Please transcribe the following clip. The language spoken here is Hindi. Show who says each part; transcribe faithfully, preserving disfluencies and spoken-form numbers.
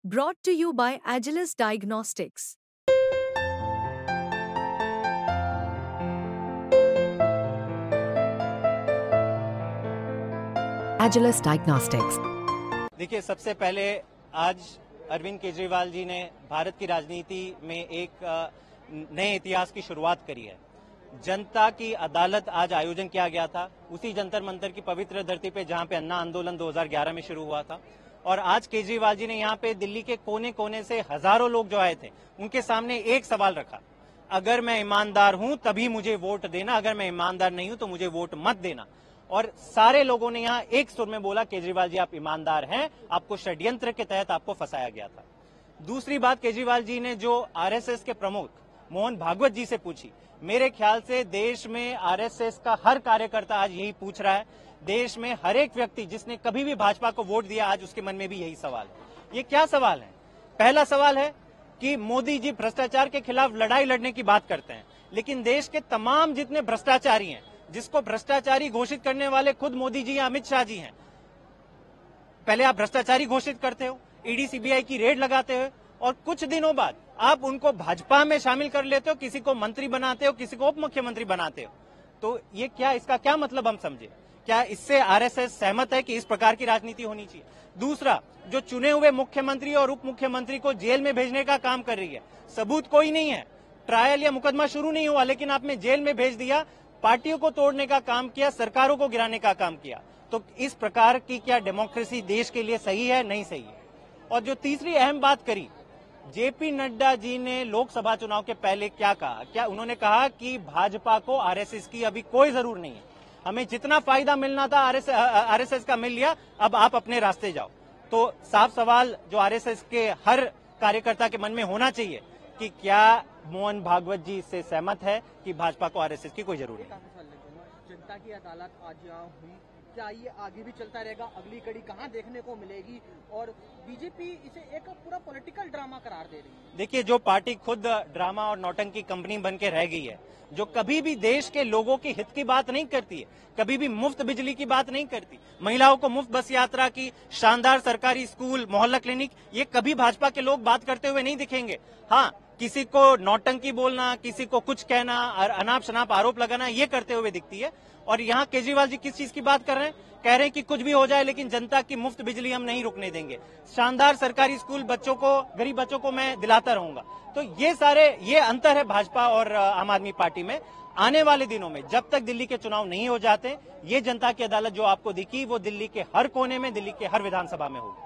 Speaker 1: Brought to you by Agilus Diagnostics.
Speaker 2: Agilus Diagnostics.
Speaker 3: देखिए, सबसे पहले आज अरविंद केजरीवाल जी ने भारत की राजनीति में एक नए इतिहास की शुरुआत करी है। जनता की अदालत आज आयोजन किया गया था उसी जंतर मंतर की पवित्र धरती पे जहां पे अन्ना आंदोलन दो हज़ार ग्यारह में शुरू हुआ था। और आज केजरीवाल जी ने यहाँ पे दिल्ली के कोने कोने से हजारों लोग जो आए थे उनके सामने एक सवाल रखा, अगर मैं ईमानदार हूं तभी मुझे वोट देना, अगर मैं ईमानदार नहीं हूं तो मुझे वोट मत देना। और सारे लोगों ने यहाँ एक सुर में बोला, केजरीवाल जी आप ईमानदार हैं, आपको षड्यंत्र के तहत आपको फंसाया गया था। दूसरी बात, केजरीवाल जी ने जो आरएसएस के प्रमुख मोहन भागवत जी से पूछी, मेरे ख्याल से देश में आरएसएस का हर कार्यकर्ता आज यही पूछ रहा है, देश में हर एक व्यक्ति जिसने कभी भी भाजपा को वोट दिया आज उसके मन में भी यही सवाल है। ये क्या सवाल है? पहला सवाल है कि मोदी जी भ्रष्टाचार के खिलाफ लड़ाई लड़ने की बात करते हैं, लेकिन देश के तमाम जितने भ्रष्टाचारी हैं, जिसको भ्रष्टाचारी घोषित करने वाले खुद मोदी जी या अमित शाह जी हैं, पहले आप भ्रष्टाचारी घोषित करते हो, ईडी सीबीआई की रेड लगाते हो और कुछ दिनों बाद आप उनको भाजपा में शामिल कर लेते हो, किसी को मंत्री बनाते हो, किसी को उप मुख्यमंत्री बनाते हो। तो ये क्या, इसका क्या मतलब हम समझे? क्या इससे आरएसएस सहमत है कि इस प्रकार की राजनीति होनी चाहिए? दूसरा, जो चुने हुए मुख्यमंत्री और उप मुख्यमंत्री को जेल में भेजने का काम कर रही है, सबूत कोई नहीं है, ट्रायल या मुकदमा शुरू नहीं हुआ, लेकिन आपने जेल में भेज दिया, पार्टियों को तोड़ने का काम किया, सरकारों को गिराने का काम किया। तो इस प्रकार की क्या डेमोक्रेसी देश के लिए सही है? नहीं सही है। और जो तीसरी अहम बात करी, जेपी नड्डा जी ने लोकसभा चुनाव के पहले क्या कहा? क्या उन्होंने कहा कि भाजपा को आरएसएस की अभी कोई जरूरत नहीं है, हमें जितना फायदा मिलना था आरएसएस आरएसएस का मिल लिया, अब आप अपने रास्ते जाओ। तो साफ सवाल जो आरएसएस के हर कार्यकर्ता के मन में होना चाहिए कि क्या मोहन भागवत जी इससे सहमत है कि भाजपा को आरएसएस की कोई जरूरत नहीं?
Speaker 4: जनता की अदालत आज यहाँ हुई, क्या ये आगे भी चलता रहेगा? अगली कड़ी कहाँ देखने को मिलेगी? और बीजेपी इसे एक पूरा पॉलिटिकल ड्रामा करार दे रही है।
Speaker 3: देखिए, जो पार्टी खुद ड्रामा और नौटंकी कंपनी बन के रह गई है, जो कभी भी देश के लोगों के हित की बात नहीं करती है, कभी भी मुफ्त बिजली की बात नहीं करती, महिलाओं को मुफ्त बस यात्रा की, शानदार सरकारी स्कूल, मोहल्ला क्लिनिक, ये कभी भाजपा के लोग बात करते हुए नहीं दिखेंगे। हाँ, किसी को नौटंकी बोलना, किसी को कुछ कहना, अनाप शनाप आरोप लगाना, ये करते हुए दिखती है। और यहाँ केजरीवाल जी किस चीज की बात कर रहे हैं? कह रहे हैं कि कुछ भी हो जाए लेकिन जनता की मुफ्त बिजली हम नहीं रुकने देंगे, शानदार सरकारी स्कूल बच्चों को, गरीब बच्चों को मैं दिलाता रहूंगा। तो ये सारे ये अंतर है भाजपा और आम आदमी पार्टी में। आने वाले दिनों में जब तक दिल्ली के चुनाव नहीं हो जाते, ये जनता की अदालत जो आपको दिखी वो दिल्ली के हर कोने में, दिल्ली के हर विधानसभा में होगी।